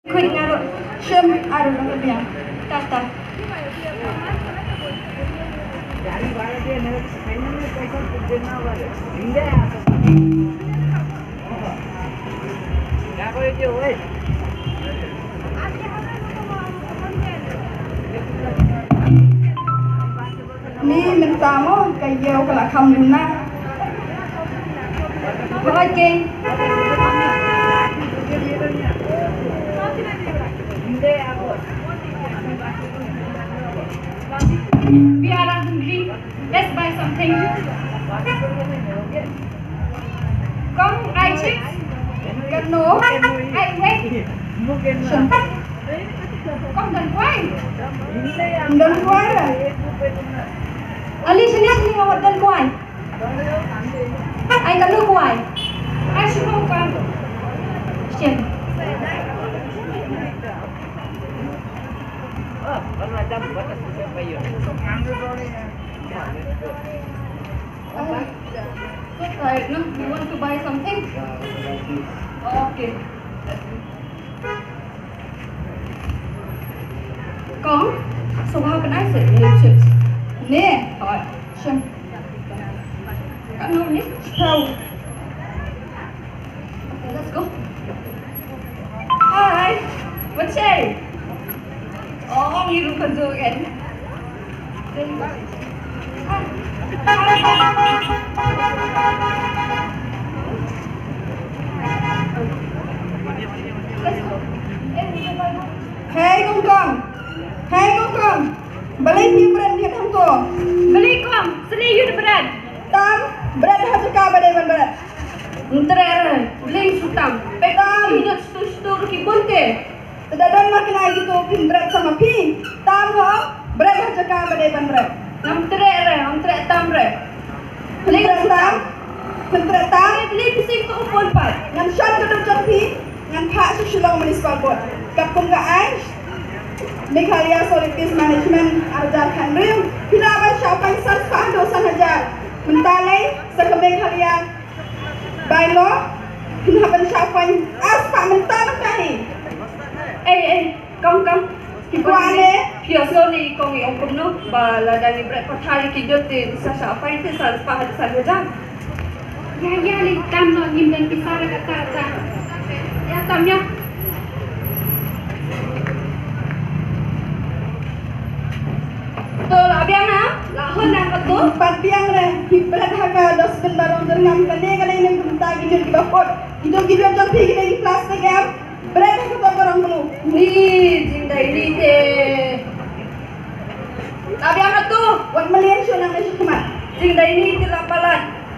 Quên nga rồi. Shim, I don't know bien. Tata. Ni mình tamo cái dầu cái là không đúng na. Rồi kì. We are hungry. Let's buy something. Come, I chips. Gần nổ. I wait. Con gần quay. Gần quay rồi. Ali sini sini ngawat gần quay. Ai gần quay. Ai sini quay. Sini. Right, no? You want to buy something? Okay. Con, so how can I say new chips? Nè, hỏi, xem. Cả nâu nhé, sâu. Okay, let's go. Hi, what's it? Oh, you look good again. Hey con, beli ni brand ni tham tu. Beli con, sini you brand. Tam, brand hatu ka bade man brand. Ntere, beli sutam. Tam, hidup stu ki bunte. Tadadan makin lagi tu pin brand sama pi. Tam ho, brand hatu ka bade man brand. Nam tere tam re. Beli tam. Pentre tam beli pising tu upon pat. Ngam shan tu jam pi, ngam pak su shillong municipal board. Kapung ka ai. Meghalaya Solid Waste Management arjarkan riu hilaban syaupan sarfah dosan hajar mentalai saka Meghalaya bylaw hilaban syaupan aspa mental kahi kong kikuane piosoli kong iong kumno bala dari bret pathar kidote sa syaupan te sarfah dosan hajar ya li tam no nyimben pisara kata ya tam ya. Biang na, lahon na kato. Pagbiang re, hibrat haka dos bendarong derngam kane kane neng bentar gini di bawah. Itu gini jam pi gini di plastik ya. Berat haka to barang belu. Ni jinda ini te. Biang na tu, wat melian syo nang nasi kumat. Jinda ini te lapalan.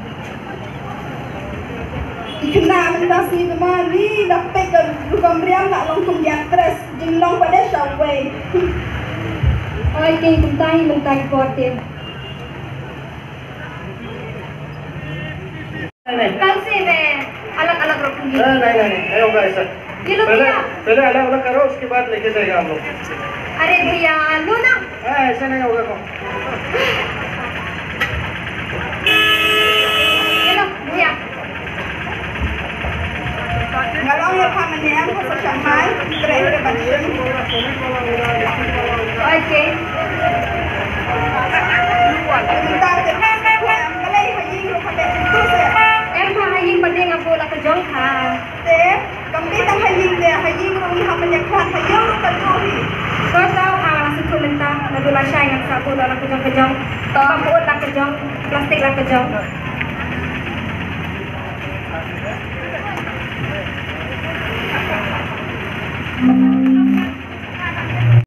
Kena mentasi kemari dapat ke rukam riam nak longkum dia stres. Jinglong pada syawai. Ai kay kuntai mentai korte. कल से मैं अलग-अलग रखूंगी। नहीं होगा ऐसा। ये लो भैया। पहले अलग-अलग करो उसके बाद लेके जाएगा हम लोग। अरे भैया लो ना। ऐसा नहीं होगा कौन? ये लो भैया। Ngalong ya pamanian ko sa Shanghai, trade ke Banjir. Okay. Bentar ke em kalay haying ro pade tu se. Em tha haying pade nga bola ka jong kha. Te, kampi tang haying de haying ro ni haman ya khan hayong ro ka johi. Ko tao ala sa tulenta na dula siya yang sa bola ka jong. To ka bola ka jong, plastik la ka jong.